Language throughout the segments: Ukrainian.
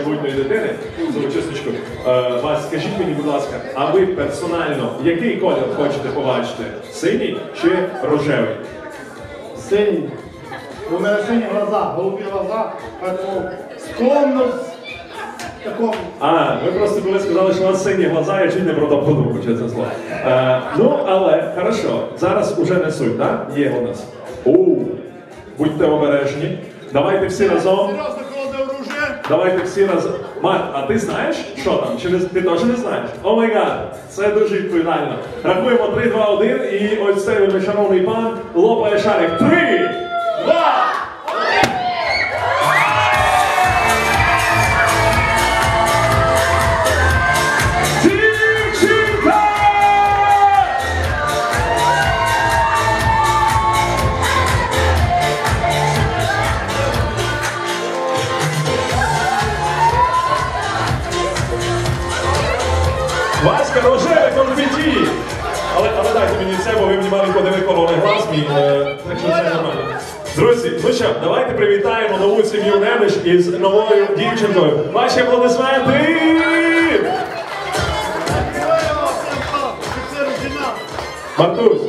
майбутньої дитини, золочисничку. Вас, скажіть мені, будь ласка, а ви персонально який колір хочете побачити? Синій чи рожевий? Синій. У мене сині глаза, голубі глаза, поэтому скромно такому. А, ви просто коли сказали, що у вас сині глаза, я чуть не про то подумав, чесне слово. Ну, але, хорошо, зараз уже не суть, так? Є у нас. Будьте обережні. Давайте всі разом. Давайте всі разом. Марк, а ти знаєш, що там? Чи ти теж не знаєш? О май гад, це дуже відповідально. Рахуємо 3, 2, 1 і ось цей вельмишановний пан лопає шарик. 3, 2, 1! Васька, рожевий конфеті! Але дайте мені це, бо ви мені маленько не виконали глаз мій, так що це нормально. Друзі, ну що, давайте привітаємо нову сім'ю Немиш із новою дівчинкою. Ваші аплодисменти! Мартусь!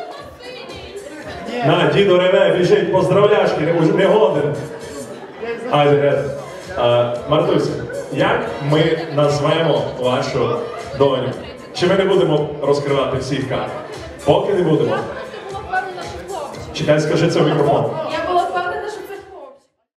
На, дідо реве, біжить, поздравляшки, не голоден. Мартусь, як ми назвемо вашу доню? Чи ми не будемо розкривати всіх карт? Поки не будемо. Чекай, скажи це в мікрофон.